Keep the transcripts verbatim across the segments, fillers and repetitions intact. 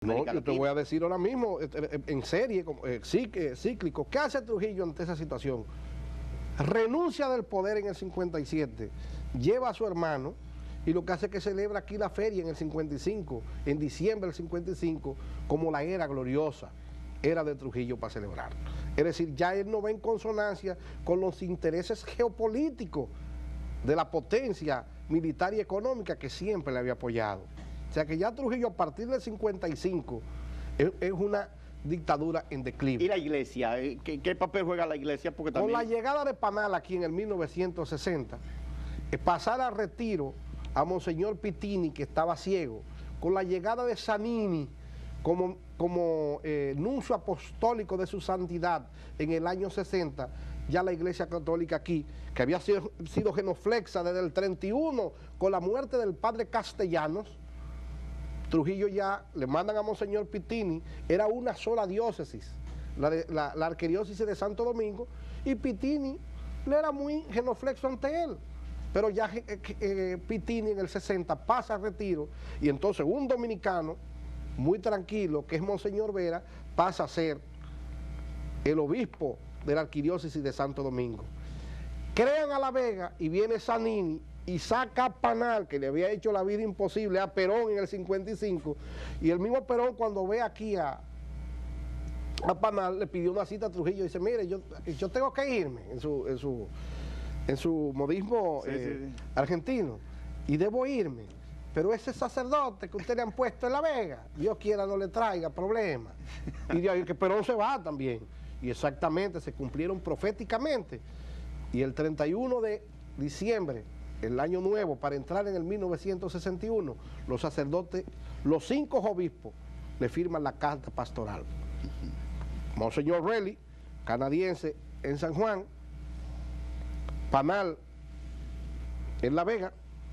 No, yo te voy a decir ahora mismo, en serie, cíclico, ¿qué hace Trujillo ante esa situación? Renuncia del poder en el cincuenta y siete, lleva a su hermano, y lo que hace es que celebra aquí la feria en el cincuenta y cinco, en diciembre del cincuenta y cinco, como la era gloriosa, era de Trujillo para celebrar. Es decir, ya él no va en consonancia con los intereses geopolíticos de la potencia militar y económica que siempre le había apoyado. O sea que ya Trujillo a partir del cincuenta y cinco es, es una dictadura en declive. ¿Y la iglesia? ¿Qué, qué papel juega la iglesia? Porque también... Con la llegada de Panal aquí en el mil novecientos sesenta, eh, pasar al retiro a Monseñor Pittini, que estaba ciego, con la llegada de Zanini como, como eh, nuncio apostólico de su santidad en el año sesenta, ya la Iglesia Católica aquí, que había sido, sido genuflexa desde el treinta y uno con la muerte del padre Castellanos, Trujillo ya le mandan a Monseñor Pittini, era una sola diócesis, la, de, la, la arquidiócesis de Santo Domingo, y Pittini le era muy genuflexo ante él. Pero ya eh, eh, Pittini en el sesenta pasa a retiro, y entonces un dominicano muy tranquilo, que es Monseñor Vera, pasa a ser el obispo de la arquidiócesis de Santo Domingo. Crean a La Vega y viene Zanini y saca a Panal, que le había hecho la vida imposible a Perón en el cincuenta y cinco, y el mismo Perón cuando ve aquí a, a Panal le pidió una cita a Trujillo y dice, mire, yo, yo tengo que irme en su, en su, en su modismo sí, eh, sí, sí. argentino, y debo irme, pero ese sacerdote que usted le han puesto en La Vega, Dios quiera no le traiga problemas. Y de ahí que Perón se va también. Y exactamente, se cumplieron proféticamente. Y el treinta y uno de diciembre, el año nuevo, para entrar en el mil novecientos sesenta y uno, los sacerdotes, los cinco obispos, le firman la carta pastoral. Monseñor Reilly, canadiense en San Juan, Panal en La Vega,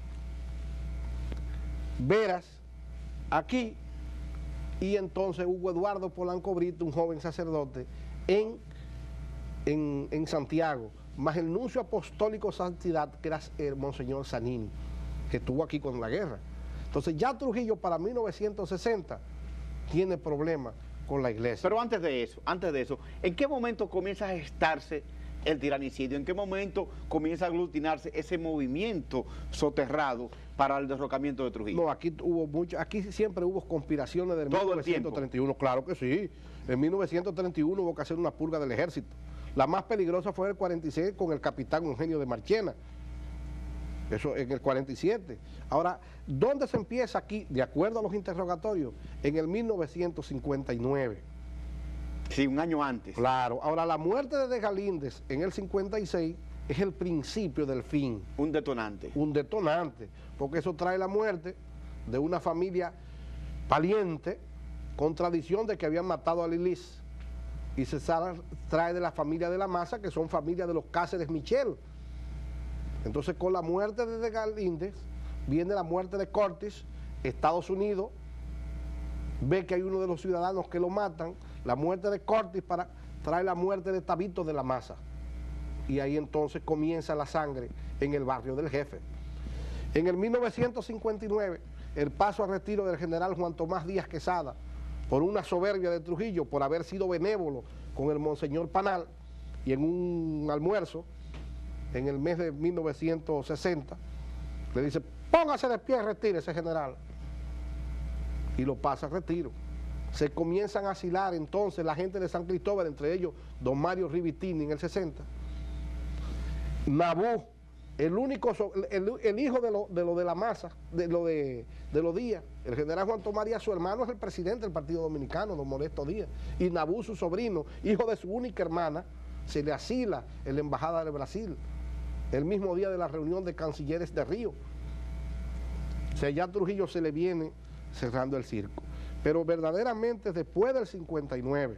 Veras aquí, y entonces Hugo Eduardo Polanco Brito, un joven sacerdote, en, en, en Santiago, más el nuncio apostólico santidad, que era el Monseñor Zanini, que estuvo aquí con la guerra. Entonces ya Trujillo para mil novecientos sesenta tiene problemas con la iglesia. Pero antes de eso, antes de eso, ¿en qué momento comienza a gestarse el tiranicidio? ¿En qué momento comienza a aglutinarse ese movimiento soterrado para el derrocamiento de Trujillo? No, aquí hubo mucho, aquí siempre hubo conspiraciones del mil novecientos treinta y uno, claro que sí. En mil novecientos treinta y uno hubo que hacer una purga del ejército. La más peligrosa fue en el cuarenta y seis con el capitán Eugenio de Marchena. Eso en el cuarenta y siete. Ahora, ¿dónde se empieza aquí? De acuerdo a los interrogatorios, en el mil novecientos cincuenta y nueve. Sí, un año antes. Claro. Ahora, la muerte de De Galíndez en el cincuenta y seis es el principio del fin. Un detonante. Un detonante, porque eso trae la muerte de una familia valiente, con tradición de que habían matado a Lilis, y se trae de la familia de la Maza, que son familia de los Cáceres Michel. Entonces, con la muerte de De Galíndez, viene la muerte de Cortis. Estados Unidos ve que hay uno de los ciudadanos que lo matan, la muerte de Cortis para trae la muerte de Tabito de la Maza, y ahí entonces comienza la sangre en el barrio del Jefe. En el mil novecientos cincuenta y nueve, el paso a retiro del general Juan Tomás Díaz Quesada, por una soberbia de Trujillo, por haber sido benévolo con el Monseñor Panal, y en un almuerzo, en el mes de mil novecientos sesenta, le dice, póngase de pie, retírese, general, y lo pasa a retiro. Se comienzan a asilar entonces la gente de San Cristóbal, entre ellos don Mario Rivitini en el sesenta, Nabú, el único, el, el hijo de lo, de lo de la Maza, de lo de, de los Díaz, el general Juan Tomás Díaz, su hermano es el presidente del Partido Dominicano, don Modesto Díaz, y Nabú, su sobrino, hijo de su única hermana, se le asila en la Embajada de Brasil, el mismo día de la reunión de cancilleres de Río. O sea, ya a Trujillo se le viene cerrando el circo. Pero verdaderamente después del cincuenta y nueve,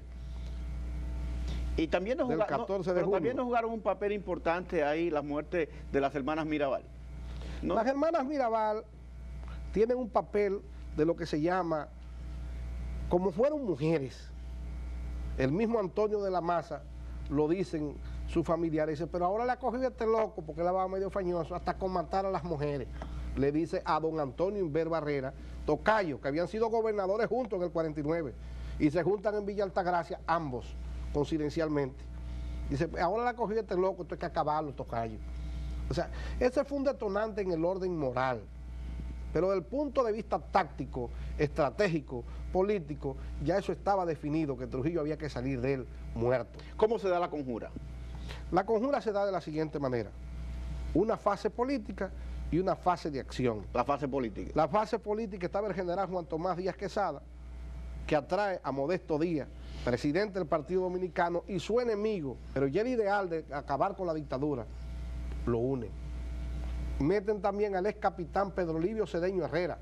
y también nos, jugaron, no, catorce de pero junio, también nos jugaron un papel importante ahí la muerte de las hermanas Mirabal, ¿no? Las hermanas Mirabal tienen un papel de lo que se llama, como fueron mujeres. El mismo Antonio de la Maza lo dicen sus familiares, dice, pero ahora le ha cogido este loco porque la va medio fañoso hasta con matar a las mujeres. le dice a don Antonio Inver Barrera, tocayo, que habían sido gobernadores juntos en el cuarenta y nueve, y se juntan en Villa Altagracia, ambos, coincidencialmente. Dice, ahora la cogí este loco, esto hay que acabarlo, tocayo. O sea, ese fue un detonante en el orden moral. Pero desde el punto de vista táctico, estratégico, político, ya eso estaba definido, que Trujillo había que salir de él muerto. ¿Cómo se da la conjura? La conjura se da de la siguiente manera: una fase política y una fase de acción. La fase política. La fase política estaba el general Juan Tomás Díaz Quesada, que atrae a Modesto Díaz, presidente del Partido Dominicano, y su enemigo, pero ya el ideal de acabar con la dictadura, lo une. Meten también al ex capitán Pedro Livio Cedeño Herrera,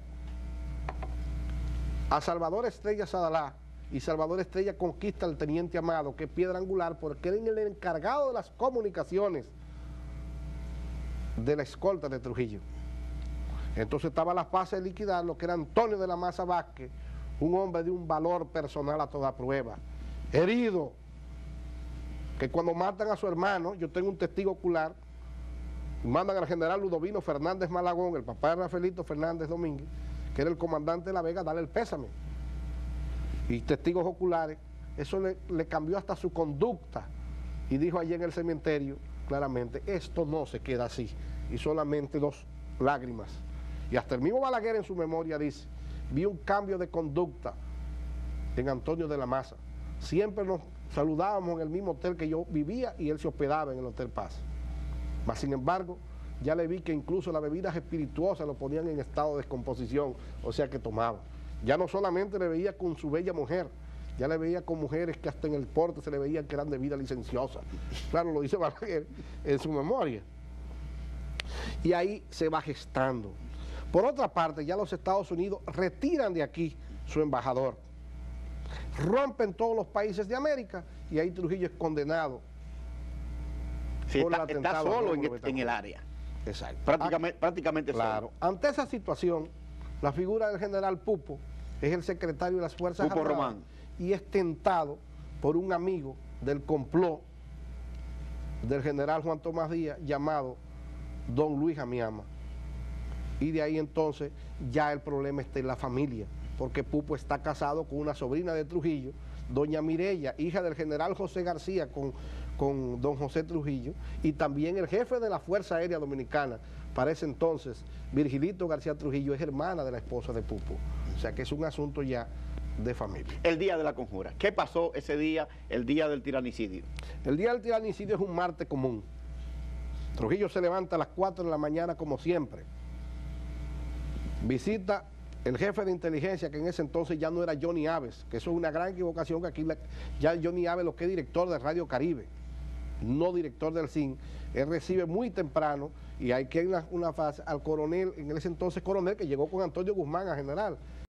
a Salvador Estrella Sadalá, y Salvador Estrella conquista al teniente Amado, que es piedra angular, porque era el encargado de las comunicaciones de la escolta de Trujillo. Entonces estaba la fase de liquidar lo que era Antonio de la Maza Vázquez, un hombre de un valor personal a toda prueba, herido, que cuando matan a su hermano, yo tengo un testigo ocular, mandan al general Ludovino Fernández Malagón, el papá de Rafaelito Fernández Domínguez, que era el comandante de La Vega, darle el pésame. Y testigos oculares, eso le, le cambió hasta su conducta, y dijo allí en el cementerio claramente, esto no se queda así, y solamente dos lágrimas. Y hasta el mismo Balaguer en su memoria dice, vi un cambio de conducta en Antonio de la Maza. Siempre nos saludábamos en el mismo hotel que yo vivía y él se hospedaba en el Hotel Paz. Mas, sin embargo, ya le vi que incluso las bebidas espirituosas lo ponían en estado de descomposición, o sea que tomaba. Ya no solamente le veía con su bella mujer, ya le veía con mujeres que hasta en el porte se le veían que eran de vida licenciosa. Claro, lo dice Balaguer en su memoria. Y ahí se va gestando. Por otra parte, ya los Estados Unidos retiran de aquí su embajador. Rompen todos los países de América y ahí Trujillo es condenado. Sí, está, está solo en, en el área. Exacto. Prácticamente, prácticamente claro. solo. Ante esa situación, la figura del general Pupo es el secretario de las Fuerzas Pupo Armadas Román. Y es tentado por un amigo del complot del general Juan Tomás Díaz llamado don Luis Amiama. Y de ahí entonces ya el problema está en la familia, porque Pupo está casado con una sobrina de Trujillo, doña Mireya, hija del general José García con, con don José Trujillo, y también el jefe de la Fuerza Aérea Dominicana, para ese entonces, Virgilito García Trujillo, es hermana de la esposa de Pupo. O sea que es un asunto ya de familia. El día de la conjura, ¿qué pasó ese día, el día del tiranicidio? El día del tiranicidio es un martes común. Trujillo se levanta a las cuatro de la mañana como siempre. Visita el jefe de inteligencia, que en ese entonces ya no era Johnny Aves, que eso es una gran equivocación, que aquí la, ya Johnny Aves, lo que es director de Radio Caribe, no director del C I N, él recibe muy temprano, y hay que ir una, una fase al coronel, en ese entonces coronel, que llegó con Antonio Guzmán a general,